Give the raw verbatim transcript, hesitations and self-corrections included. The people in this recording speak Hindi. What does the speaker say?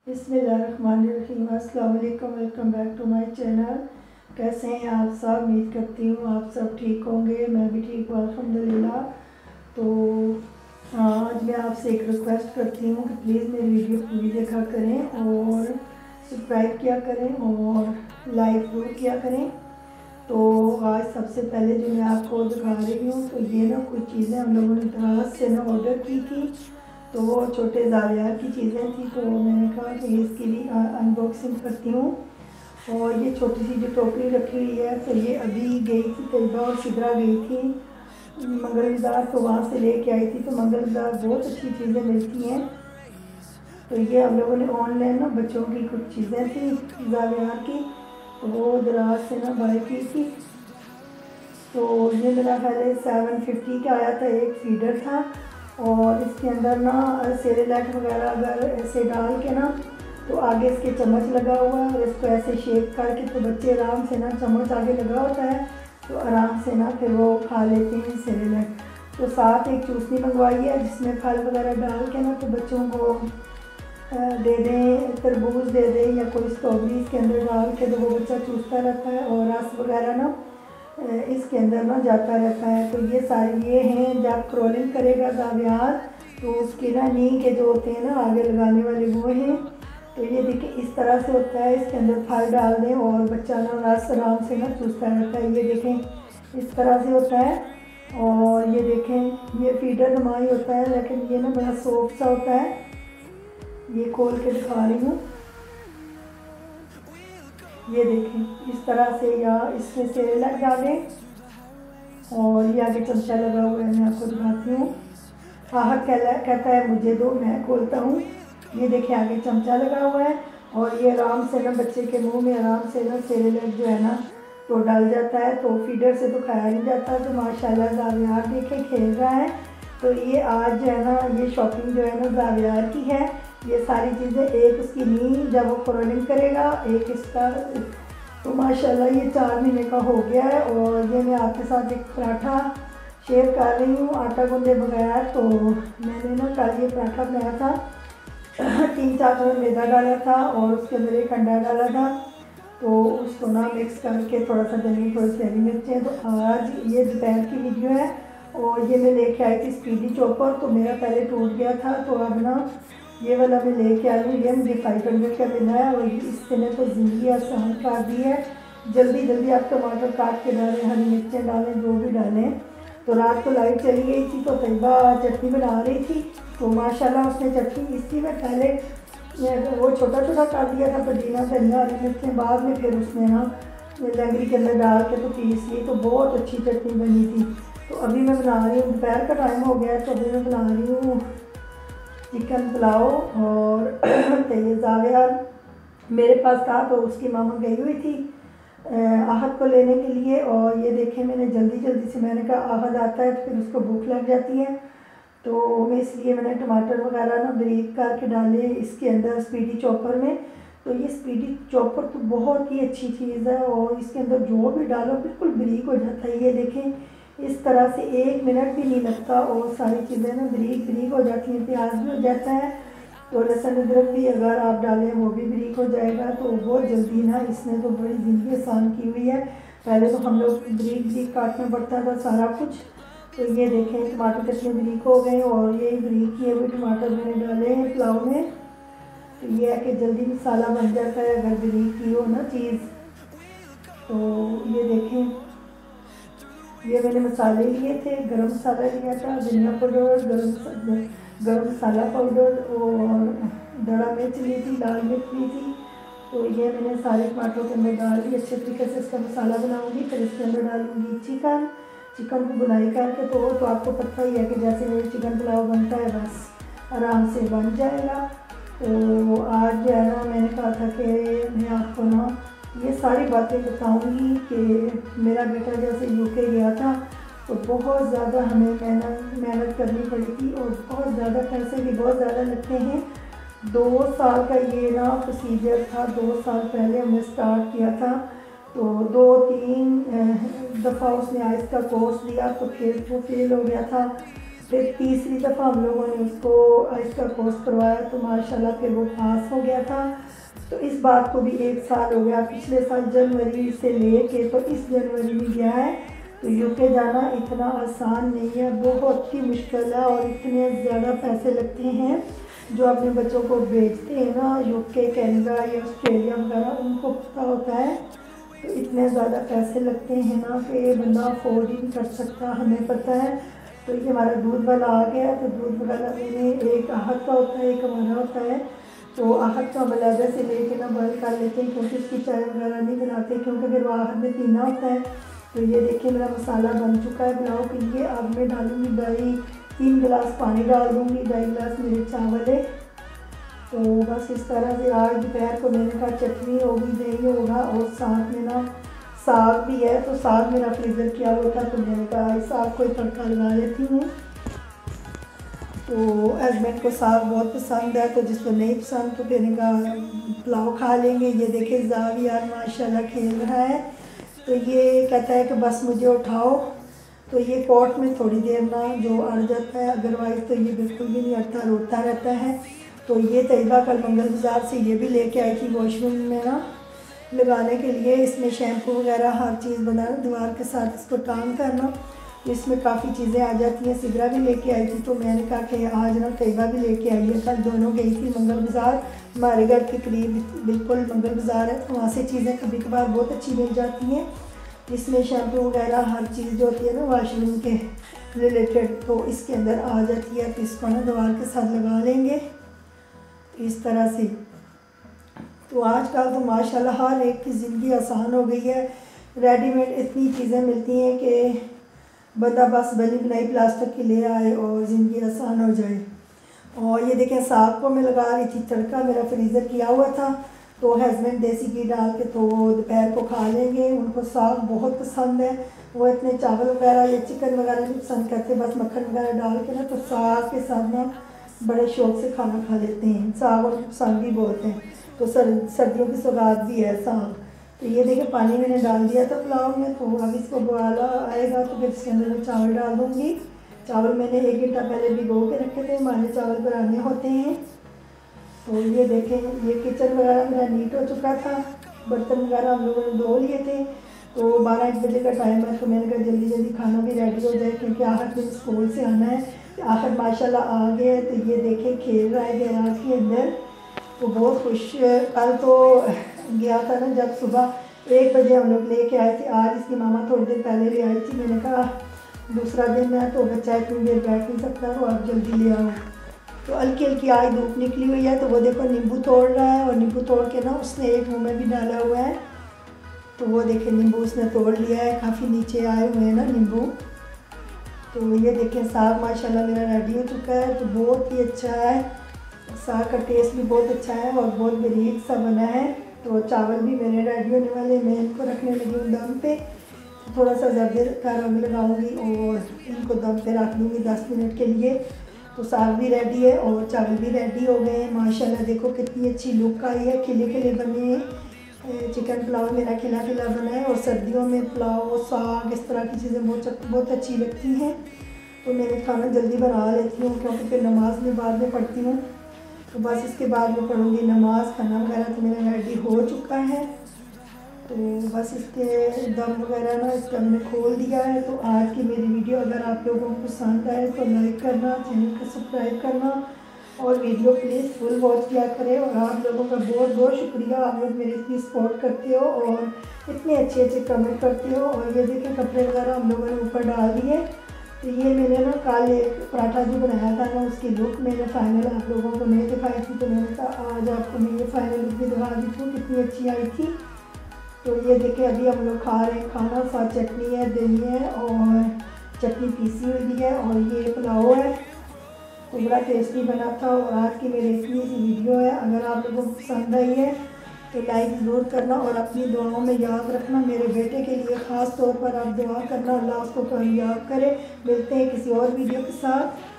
बिस्मिल्लाहिर्रहमानिर्रहीम। अस्सलाम वालेकुम, welcome back to my channel. कैसे हैं आप सब? उम्मीद करती हूँ आप सब ठीक होंगे। मैं भी ठीक हूँ अल्हम्दुलिल्लाह। तो आज मैं आपसे एक रिक्वेस्ट करती हूँ कि प्लीज़ मेरी वीडियो पूरी देखा करें और सब्सक्राइब किया करें और लाइक ज़रूर किया करें। तो आज सबसे पहले जो मैं आपको दिखा रही हूँ, तो ये ना कुछ चीज़ें हम लोगों ने दराज से ना ऑर्डर की थी, तो वो छोटे जालियात की चीज़ें थी, तो मैंने कहा कि इसकी भी अनबॉक्सिंग करती हूँ। और ये छोटी सी जो टोकरी रखी हुई है, तो ये अभी गई थी तैयबा और सिदरा गई थी मंगल बाज़ार, तो वहाँ से लेके आई थी। तो मंगल बाज़ार बहुत अच्छी चीज़ें मिलती हैं। तो ये हम लोगों ने ऑनलाइन ना बच्चों की कुछ चीज़ें थी जालियात की, तो वो दराज से ना बाय की थी। तो ये मेरा पहले सेवन फिफ्टी का आया था, एक फीडर था और इसके अंदर ना सेरेलैक वगैरह अगर ऐसे डाल के ना, तो आगे इसके चम्मच लगा हुआ है और इसको ऐसे शेक करके तो बच्चे आराम से ना, चम्मच आगे लगा होता है तो आराम से ना फिर वो खा लेते हैं सेरेलैक। तो साथ एक चूसनी मंगवाई है जिसमें फल वगैरह डाल के ना, तो बच्चों को दे दें, तरबूज दे दें या कोई स्ट्रॉबेरी इसके अंदर डाल के, तो वो बच्चा चूसता रहता है और रस वगैरह ना इसके अंदर ना जाता रहता है। तो ये सारे ये हैं, जब क्रॉलिंग करेगा जावियात तो उसके ना नी के जो होते हैं ना आगे लगाने वाले वो हैं। तो ये देखिए इस तरह से होता है, इसके अंदर फल डाल दें और बच्चा ना रस आराम से ना चूसता रहता है। ये देखें इस तरह से होता है। और ये देखें ये फीडर नुमाई होता है, लेकिन ये ना बड़ा सॉफ्ट सा होता है। ये खोल के दिखा रही हूँ, ये देखें इस तरह से, या इसमें सेरेलैक डालें और ये आगे चमचा लगा हुआ है, मैं आपको दिखाती हूँ। आहत कहता है मुझे दो, मैं खोलता हूँ। ये देखें आगे चमचा लगा हुआ है और ये आराम से ना बच्चे के मुंह में आराम से ना सेरेलैक जो है ना तो डल जाता है। तो फीडर से तो खाया नहीं जाता। तो माशाल्लाह जावियार देखें खेल रहा है। तो ये आज जो है ना ये शॉपिंग जो है ना जावियार की है। ये सारी चीज़ें, एक उसकी नी जब वो क्रॉलिंग करेगा, एक इसका, तो माशाल्लाह ये चार महीने का हो गया है। और ये मैं आपके साथ एक पराठा शेयर कर रही हूँ आटा गूंदे बगैर। तो मैंने ना कल ये पराठा बनाया था, तीन चार कलर मैदा डाला था और उसके अंदर एक अंडा डाला था। तो उसको ना मिक्स करके थोड़ा सा धनिया, थोड़ी सी हरी मिर्चें। तो आज ये दोपहर की वीडियो है और ये मैं लेके आई थी स्पीडी चॉपर, तो मेरा पहले टूट गया था, तो अब ना ये वाला मैं लेके आई हूँ। ये मुझे फाइव हंड्रेड का मिला है और इससे ने तो ज़िंदगी आसान कर दी है। जल्दी जल्दी आप टमाटर काट के डालें, हरी मिर्चें डालें, जो भी डालें। तो रात को लाइट चली गई थी, तो तैयबा चटनी बना रही थी, तो माशाल्लाह उसने चटनी इसी में पहले वो छोटा छोटा कर दिया था पुदीना धनिया हरी मिर्चें, बाद में फिर उसने ना लंगड़ी के अंदर डाल के तो पीस ली, तो बहुत अच्छी चटनी बनी थी। तो अभी मैं बना रही हूँ, दोपहर का टाइम हो गया, तो अभी मैं बना रही हूँ चिकन पुलाव। और तो ये जावियार मेरे पास था, तो उसकी मामा गई हुई थी आहद को लेने के लिए। और ये देखें मैंने जल्दी जल्दी से, मैंने कहा आहद आता है तो फिर उसको भूख लग जाती है, तो मैं इसलिए मैंने टमाटर वगैरह ना ब्रीक करके डाले इसके अंदर स्पीडी चॉपर में। तो ये स्पीडी चॉपर तो बहुत ही अच्छी चीज़ है और इसके अंदर जो भी डालो बिल्कुल ब्रीक हो जाता है। ये देखें इस तरह से एक मिनट भी नहीं लगता और सारी चीज़ें ना ब्रीक ब्रीक हो जाती हैं। प्याज भी हो जाता है, तो लहसुन अदरक भी अगर आप डालें वो भी ब्रीक हो जाएगा। तो बहुत जल्दी ना इसने तो बड़ी ज़िंदगी आसान की हुई है। पहले तो हम लोग ब्रीक ब्रीक काटना पड़ता था सारा कुछ। तो ये देखें टमाटर कितने ब्रीक हो गए और ये ब्रीक किए हुए टमाटर मैंने डाले हैं पुलाव में। तो ये है कि जल्दी मसाला बन जाता है अगर ब्रीक की हो ना चीज़। तो ये देखें ये मैंने मसाले लिए थे, गरम मसाला लिया था, धनिया पाउडर, गरम गरम मसाला पाउडर और दड़ा मिर्च ली थी, लाल मिर्च ली थी। तो ये मैंने सारे टमाटरों के अंदर डाल दी। अच्छे तरीके से इसका मसाला बनाऊंगी, फिर इसके अंदर डालूंगी चिकन। चिकन को बुनाई करके, तो तो आपको पता ही है कि जैसे मेरे चिकन पुलाव बनता है बस आराम से बन जाएगा। तो आज जो है ना मैंने कहा था कि मैं आपको ना ये सारी बातें बताऊंगी कि मेरा बेटा जैसे यूके गया था, तो बहुत ज़्यादा हमें मेहनत मेहनत करनी पड़ी थी और बहुत ज़्यादा पैसे भी बहुत ज़्यादा लगते हैं। दो साल का ये ना प्रोसीजर था, दो साल पहले हमने स्टार्ट किया था। तो दो तीन दफ़ा उसने आइस का कोर्स दिया, तो फिर वो फेल हो गया था। फिर तीसरी दफ़ा हम लोगों ने उसको इसका कोर्स करवाया तो माशाल्लाह फिर वो पास हो गया था। तो इस बात को भी एक साल हो गया, पिछले साल जनवरी से ले के तो इस जनवरी में गया है। तो यूके जाना इतना आसान नहीं है, बहुत ही मुश्किल है और इतने ज़्यादा पैसे लगते हैं। जो अपने बच्चों को भेजते हैं ना यूके, कनाडा या ऑस्ट्रेलिया वगैरह, उनको पता होता है। तो इतने ज़्यादा पैसे लगते हैं ना कि बंदा अफोर्ड ही नहीं कर सकता, हमें पता है। तो ये हमारा दूध वाला आ गया। तो दूध वाला में एक आहत का होता है, एक हमारा होता है। तो आहत का बलादा से लेके ना बॉयल कर लेते हैं, क्योंकि इसकी चाय वगैरह नहीं बनाते, क्योंकि फिर वो आहत में पीना होता है। तो ये देखिए मेरा मसाला बन चुका है पुलाव के लिए। अब मैं डालूँगी ढाई तीन गिलास पानी डाल दूँगी, ढाई गिलास मेरे चावल है। तो बस इस तरह से आज दोपहर को मैंने कहा चटनी होगी, दही होगा और साथ में ना साग भी है। तो साग मेरा फ्रीज़र किया हुआ था, तो मैंने कहा इस साग को तड़का लगा लेती हूँ। तो हस्बैंड को साग बहुत पसंद है, तो जिसको नहीं पसंद तो मैंने कहा पुलाव खा लेंगे। ये देखे जावी यार माशाल्लाह खेल रहा है। तो ये कहता है कि बस मुझे उठाओ। तो ये पॉट में थोड़ी देर ना जो अड़ जाता है, अदरवाइज़ तो ये बिल्कुल भी नहीं अड़ता, रोता रहता है। तो ये तैयबा कल मंगल बाज़ार से ये भी लेके आई थी वॉशरूम में ना लगाने के लिए। इसमें शैम्पू वगैरह हर चीज़ बना दीवार के साथ इसको टांग करना, इसमें काफ़ी चीज़ें आ जाती हैं। सिगरा भी लेके आई थी, तो मैंने कहा कि आज ना तैयबा भी लेके आई है। कल दोनों गई थी मंगल बाज़ार, हमारे घर के करीब बिल्कुल मंगल बाज़ार है, तो वहाँ से चीज़ें कभी कभार बहुत अच्छी मिल जाती हैं। इसमें शैम्पू वगैरह हर चीज़ जो होती है ना वॉशरूम के रिलेटेड, तो इसके अंदर आ जाती है। तो इसको ना दीवार के साथ लगा लेंगे इस तरह से। तो आजकल तो माशाल्लाह हर एक की ज़िंदगी आसान हो गई है। रेडीमेड इतनी चीज़ें मिलती हैं कि बंदा बस बनी बनाई प्लास्टिक की ले आए और ज़िंदगी आसान हो जाए। और ये देखें साग को मैं लगा रही थी तड़का, मेरा फ्रीज़र किया हुआ था। तो हस्बैंड देसी घी डाल के तो दोपहर को खा लेंगे, उनको साग बहुत पसंद है। वो इतने चावल वगैरह या चिकन वगैरह नहीं पसंद करते, बस मक्खन वगैरह डाल के ना तो साग के साथ ना बड़े शौक़ से खाना खा लेते हैं। साग उनको पसंद भी बहुत है। तो सर सर्दियों की सौगात भी है साग। तो ये देखिए पानी मैंने डाल दिया था पुलाव में, तो अब इसको बुआला आएगा तो फिर इसके अंदर मैं चावल डाल दूँगी। चावल मैंने एक घंटा पहले भिगो के रखे थे, हमारे चावल पुराने होते हैं। तो ये देखें ये किचन वगैरह मेरा नीट हो चुका था, बर्तन वगैरह हम लोगों ने धो लिए थे। तो बारह एक बजे का टाइम है, तो मैंने कहा जल्दी जल्दी खाना भी रेडी हो जाए, क्योंकि आहत दिन स्कूल से आना है। आहत माशाल्लाह आ गया है। तो ये देखें खेल रहा है गैराज के अंदर, तो बहुत खुश। कल तो गया था ना जब सुबह एक बजे हम लोग लेके आए थे, आज इसकी मामा थोड़ी देर पहले ले आई थी। मैंने कहा दूसरा दिन है तो बच्चा इतनी देर बैठ नहीं सकता, तो आप जल्दी ले आओ। तो हल्की हल्की आज धूप निकली हुई है। तो वो देखो नींबू तोड़ रहा है, और नींबू तोड़ के ना उसने एक मुँह में भी डाला हुआ है। तो वो देखें नींबू उसने तोड़ लिया है, काफ़ी नीचे आए हुए हैं ना नींबू। तो ये देखें साग माशाल्लाह मेरा रेडी हो चुका है। तो बहुत ही अच्छा है, साग का टेस्ट भी बहुत अच्छा है और बहुत बारीक सा बना है। तो चावल भी मेरे रेडी होने वाले, मैं इनको रखने लगी हूँ दम पे। तो थोड़ा सा जर्दे का रंग लगाऊंगी और इनको दम पे रख दूँगी दस मिनट के लिए। तो साग भी रेडी है और चावल भी रेडी हो गए हैं। माशाल्लाह देखो कितनी अच्छी लुक आई है, खिले खिले बने हैं। चिकन पुलाव मेरा खिला खिला बना है। और सर्दियों में पुलाव साग इस तरह की चीज़ें बहुत बहुत अच्छी लगती हैं। तो मैंने खाना जल्दी बना लेती हूँ, क्योंकि फिर नमाज में बाद में पढ़ती हूँ। तो बस इसके बाद में पढ़ूँगी नमाज। खाना वगैरह तो मेरा रेडी हो चुका है। तो बस इसके दम वगैरह ना इसका मैंने खोल दिया है। तो आज की मेरी वीडियो अगर आप लोगों को पसंद आए तो लाइक करना, चैनल को सब्सक्राइब करना और वीडियो प्लीज़ फुल वॉच किया करें। और आप लोगों का बहुत बहुत शुक्रिया, आप लोग मेरी इतनी सपोर्ट करते हो और इतने अच्छे अच्छे कमेंट करते हो। और ये देखिए कपड़े वगैरह हम लोगों ने ऊपर डाल दिए। तो ये मैंने ना कल एक पराठा जो बनाया था ना उसकी लुक मैंने फाइनल आप लोगों को नहीं दिखाई थी। तो मैंने कहा आज आपको मैं ये फाइनल लुक भी दिखा दी हूँ, कितनी अच्छी आई थी। तो ये देखिए अभी हम लोग खा रहे हैं खाना, साथ चटनी है, दही है और चटनी पीसी हुई है और ये पुलाव है। तो बड़ा टेस्टी बना था। और आज की मेरी इतनी सी वीडियो है, अगर आप लोगों को पसंद आई है तो लाइक ज़रूर करना और अपनी दुआओं में याद रखना। मेरे बेटे के लिए ख़ास तौर पर आप दुआ करना, अल्लाह उसको कामयाब करे। मिलते हैं किसी और वीडियो के साथ।